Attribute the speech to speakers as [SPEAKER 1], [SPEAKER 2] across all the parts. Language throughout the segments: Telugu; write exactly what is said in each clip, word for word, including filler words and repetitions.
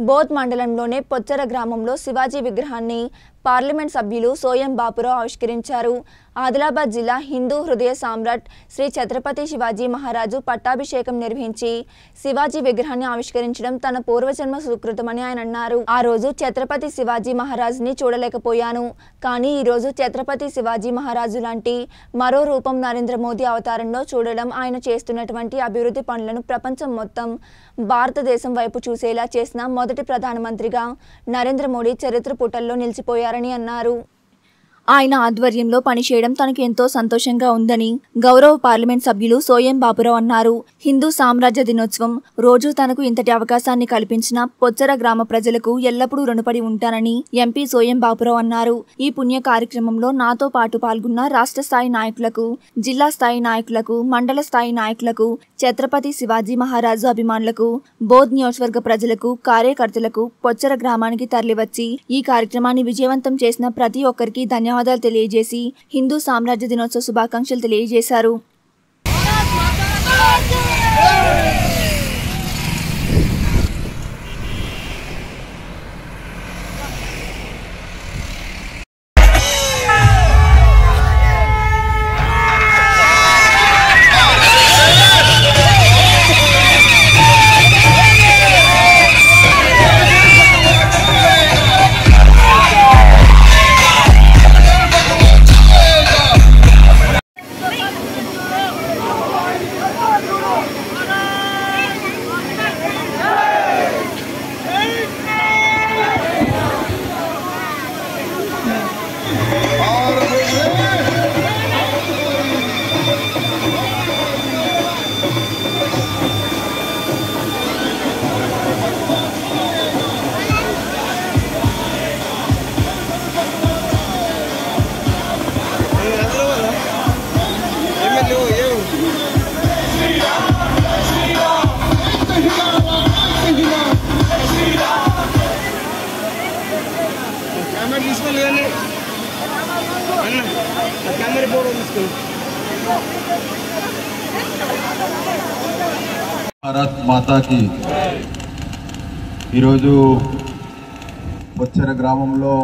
[SPEAKER 1] బోధ్ మండలంలోని పొచ్చర గ్రామంలో శివాజీ విగ్రహాన్ని పార్లమెంట్ సభ్యులు సోయం బాపురావు ఆవిష్కరించారు. ఆదిలాబాద్ జిల్లా హిందూ హృదయ సామ్రాట్ శ్రీ ఛత్రపతి శివాజీ మహారాజు పట్టాభిషేకం నిర్వహించి శివాజీ విగ్రహాన్ని ఆవిష్కరించడం తన పూర్వజన్మ సుకృతమని ఆయన అన్నారు. ఆ రోజు ఛత్రపతి శివాజీ మహారాజుని చూడలేకపోయాను, కానీ ఈ రోజు ఛత్రపతి శివాజీ మహారాజు లాంటి మరో రూపం నరేంద్ర మోదీ అవతారంలో చూడడం, ఆయన చేస్తున్నటువంటి అభివృద్ధి పనులను ప్రపంచం మొత్తం భారతదేశం వైపు చూసేలా చేసిన మొదటి ప్రధానమంత్రిగా నరేంద్ర మోదీ చరిత్ర పుటల్లో నిలిచిపోయారని అన్నారు. ఆయన ఆధ్వర్యంలో పనిచేయడం తనకు ఎంతో సంతోషంగా ఉందని గౌరవ పార్లమెంట్ సభ్యులు సోయం బాపురావు అన్నారు. హిందూ సామ్రాజ్య దినోత్సవం రోజు తనకు ఇంతటి అవకాశాన్ని కల్పించిన పొచ్చర గ్రామ ప్రజలకు ఎల్లప్పుడూ రుణపడి ఉంటానని ఎంపీ సోయం బాపురావు అన్నారు. ఈ పుణ్య కార్యక్రమంలో నాతో పాటు పాల్గొన్న రాష్ట్ర స్థాయి నాయకులకు, జిల్లా స్థాయి నాయకులకు, మండల స్థాయి నాయకులకు, ఛత్రపతి శివాజీ మహారాజు అభిమానులకు, బోధ్ నియోజకవర్గ ప్రజలకు, కార్యకర్తలకు, పొచ్చర గ్రామానికి తరలివచ్చి ఈ కార్యక్రమాన్ని విజయవంతం చేసిన ప్రతి ఒక్కరికి ధన్యవాదాలు ధన్యవాదాలు తెలియజేసి హిందూ సామ్రాజ్య దినోత్సవ శుభాకాంక్షలు తెలియజేశారు.
[SPEAKER 2] భారత్ మాతాకి ఈరోజు పొచ్చర గ్రామంలో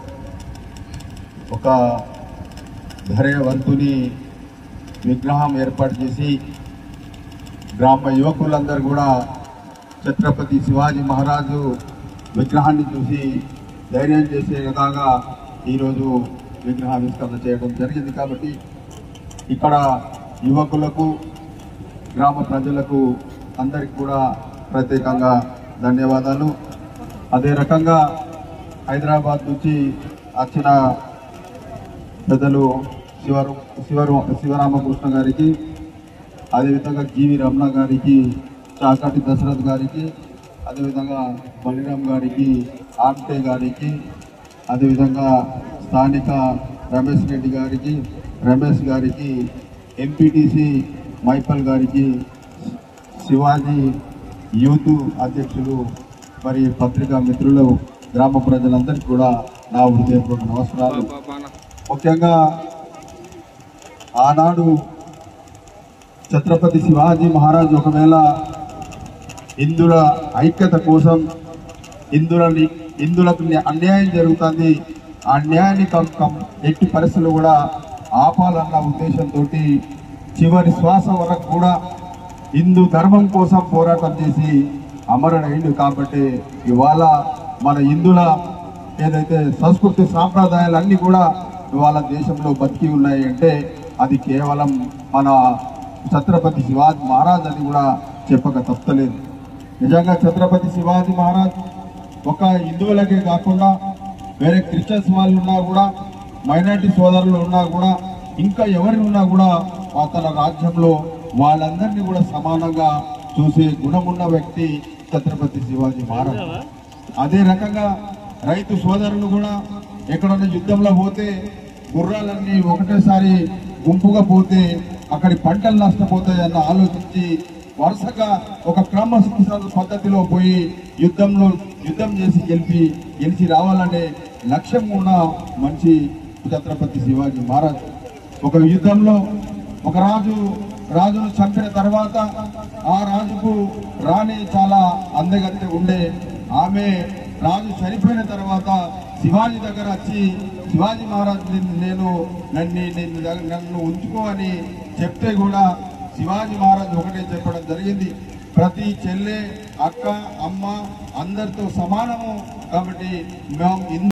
[SPEAKER 2] ఒక ధైర్యవంతుని విగ్రహం ఏర్పాటు చేసి గ్రామ యువకులందరూ కూడా ఛత్రపతి శివాజీ మహారాజు విగ్రహాన్ని చూసి ధైర్యం చేసే విధంగా ఈరోజు విగ్రహావిష్కరణ చేయడం జరిగింది. కాబట్టి ఇక్కడ యువకులకు, గ్రామ ప్రజలకు అందరికి కూడా ప్రత్యేకంగా ధన్యవాదాలు. అదే రకంగా హైదరాబాద్ నుంచి వచ్చిన పెద్దలు శివరు శివరు శివరామకృష్ణ గారికి, అదేవిధంగా జీవి రమణ గారికి, చాకటి దశరథ్ గారికి, అదేవిధంగా బలిరామ్ గారికి, ఆమ్టే గారికి, అదేవిధంగా స్థానిక రమేష్ రెడ్డి గారికి, రమేష్ గారికి, ఎంపీటీసీ మైపల్ గారికి, శివాజీ యూత్ అధ్యక్షులు, మరి పత్రికా మిత్రులు, గ్రామ ప్రజలందరికీ కూడా నా హృదయపూర్వక నమస్కారాలు. ముఖ్యంగా ఆనాడు ఛత్రపతి శివాజీ మహారాజు ఒకవేళ హిందువుల ఐక్యత కోసం, హిందువులని హిందువులకు అన్యాయం జరుగుతుంది, ఆ అన్యాయాన్ని ఎట్టి పరిస్థితులు కూడా ఆపాలన్న ఉద్దేశంతో చివరి శ్వాస వరకు కూడా హిందూ ధర్మం కోసం పోరాటం చేసి అమరుడైండు. కాబట్టి ఇవాళ మన హిందువుల ఏదైతే సంస్కృతి సాంప్రదాయాలన్నీ కూడా ఇవాళ దేశంలో బతికి ఉన్నాయి అంటే అది కేవలం మన ఛత్రపతి శివాజీ మహారాజ్ అని కూడా చెప్పక తప్పలేదు. నిజంగా ఛత్రపతి శివాజీ మహారాజ్ ఒక హిందువులకే కాకుండా వేరే క్రిస్టియన్స్ వాళ్ళు ఉన్నా కూడా, మైనారిటీ సోదరులు ఉన్నా కూడా, ఇంకా ఎవరి ఉన్నా కూడా తన రాజ్యంలో వాళ్ళందరినీ కూడా సమానంగా చూసే గుణమున్న వ్యక్తి ఛత్రపతి శివాజీ మహారాజ్. అదే రకంగా రైతు సోదరులు కూడా ఎక్కడన్నా యుద్ధంలో పోతే గుర్రాలన్నీ ఒకటేసారి గుంపుగా పోతే అక్కడి పంటలు నష్టపోతాయన్న ఆలోచించి వరుసగా ఒక క్రమశిక్షణ పద్ధతిలో పోయి యుద్ధంలో యుద్ధం చేసి గెలిపి గెలిచి రావాలనే లక్ష్యం ఉన్న మంచి ఛత్రపతి శివాజీ మహారాజ్. ఒక యుద్ధంలో ఒక రాజు రాజును చంపిన తర్వాత ఆ రాజుకు రాణి చాలా అందగత్తె ఉండే. ఆమె రాజు చనిపోయిన తర్వాత శివాజీ దగ్గర వచ్చి శివాజీ మహారాజ్ నేను నన్ను నేను నన్ను ఉంచుకో అని చెప్తే కూడా శివాజీ మహారాజ్ ఒకటే చెప్పడం జరిగింది, ప్రతి చెల్లె అక్క అమ్మ అందరితో సమానము కాబట్టి మేము